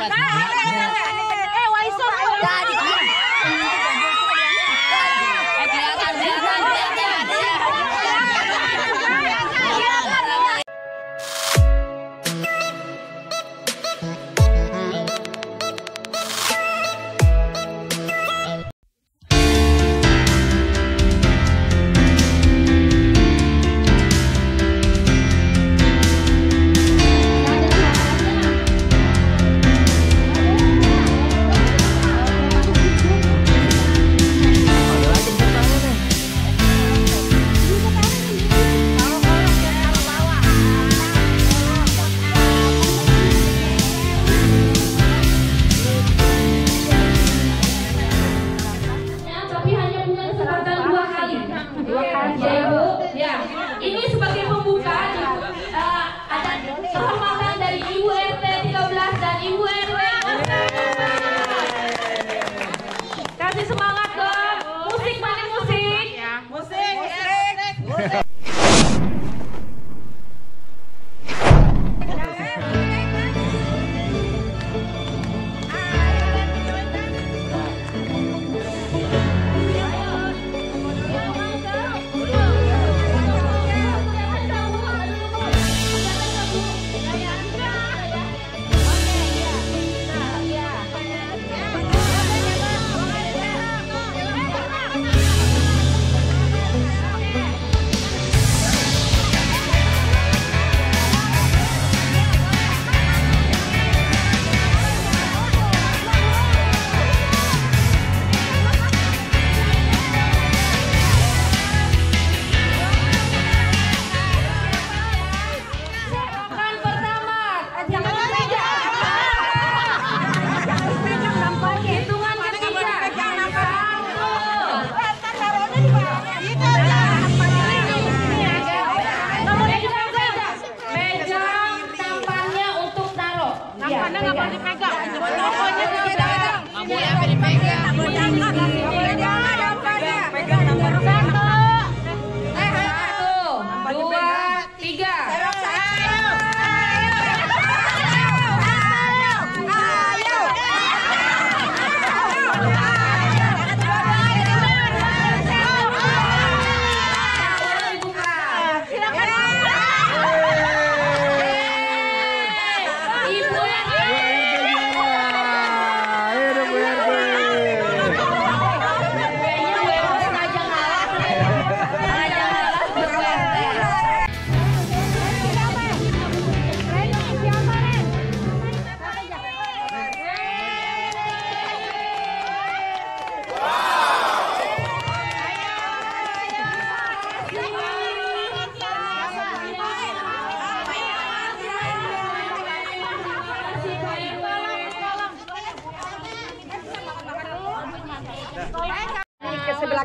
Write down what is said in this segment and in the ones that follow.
Ke sebelah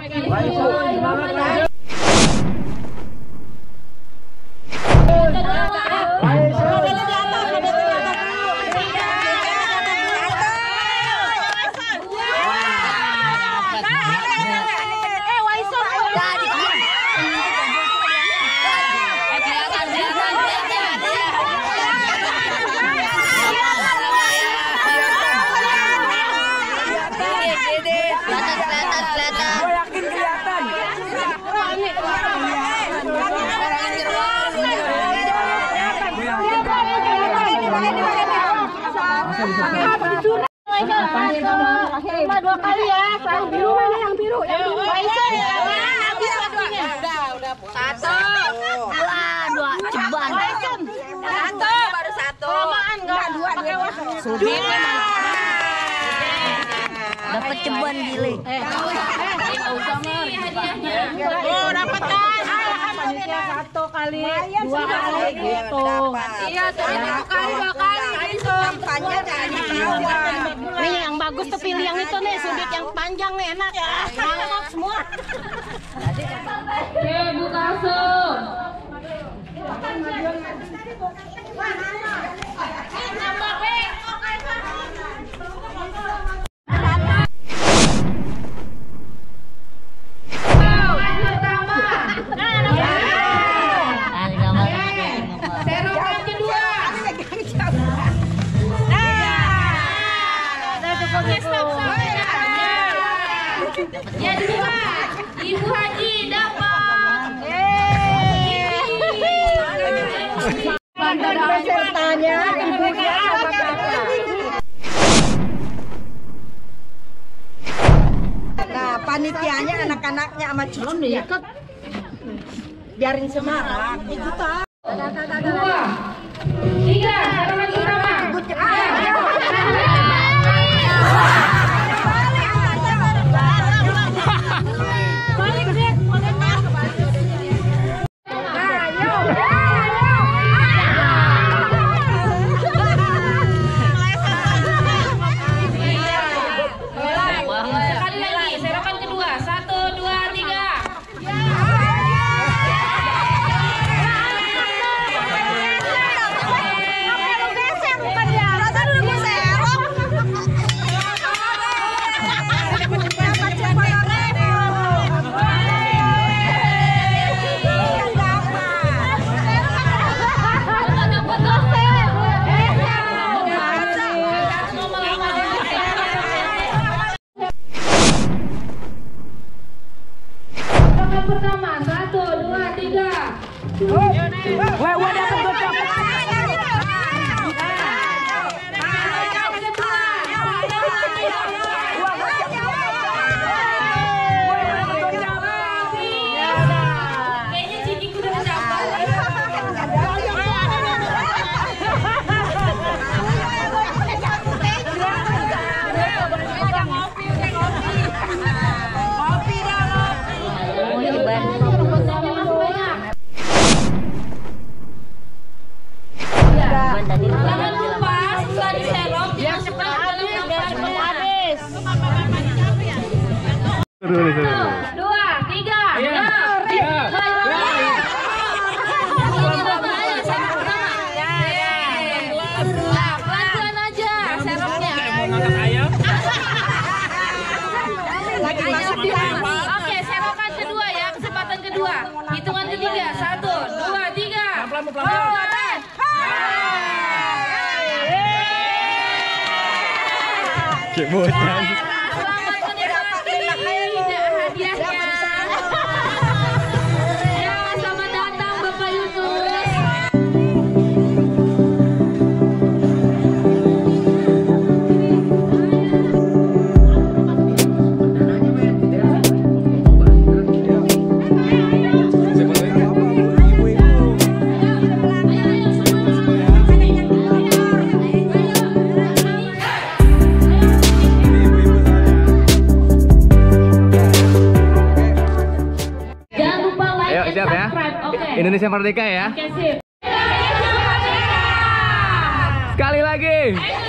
kiri. Cuma 2 kali ya. Yang biru mana? Yang biru. Yang biru. Udah. 1, 2 ceban. 1 baru 1. Kelamaan enggak? 2 pakai wasu. Sudin memang. Dapat ceban gile. Oh, dapat kan? Panitia 1 kali, 2 kali gitu. Iya, soalnya 1 kali 2 kali. Itu kampanye dari Nih yang bagus tuh pilih yang itu nih, sudut yang panjang nih enak. Mangkok semua. Oke, buka asum. anak-anaknya sama cucunya. Biarin semarak. Itu tak. 2, 3, serangan pertama. Balik deh. Sekali lagi, serangan kedua. 1, 2, 3. Pertama, 1, 2, 3. Wah, dapat gocok. Kayaknya cikiku udah dapat. Jangan lupa setelah diserok yang cepat habis. 1, 2, 3. Pelan-pelan aja seroknya. Oke, serokan kedua ya, kesempatan kedua. Hitungan ketiga, 1, 2, 3. Kebutan. Selamat menikmati hadiahnya. Ya, selamat datang Bapak Yunus. Jangan lupa like Ayo, dan siap ya. subscribe. Oke. Indonesia Merdeka ya. Oke, sip. Sekali lagi.